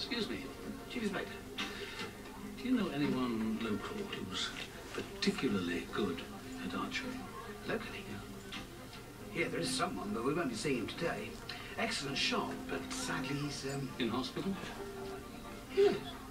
Excuse me. Chief Inspector. Do you know anyone local who's particularly good at archery? Locally? Yeah, there is someone, but we won't be seeing him today. Excellent shot, but sadly he's, In hospital? Yes.